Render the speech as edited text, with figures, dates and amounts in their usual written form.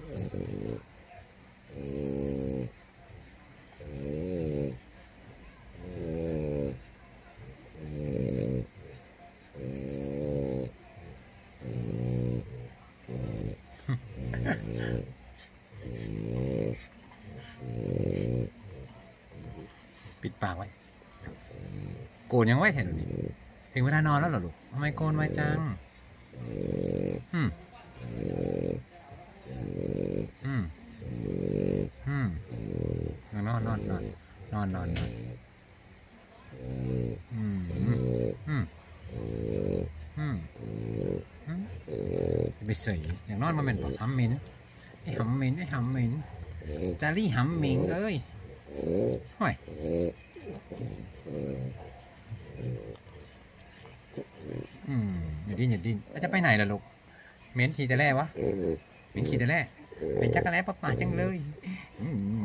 ปิดปากไว้โกนยังไว้เห็นถึงเวลานอนแล้วเหรอลูกทำไมโกนไว้จังนอนไปเสยอย่างนอนมาเป็นแบบหำเหม็นไอ้หำเหม็นจารี่หำเหม็นเอ้ยห่วยอย่าดิ้นแล้วจะไปไหนล่ะลูกเหม็นขี่แต่แร่วะเหม็นขี่แต่แร่เป็นจักรแร่ป้าจังเลย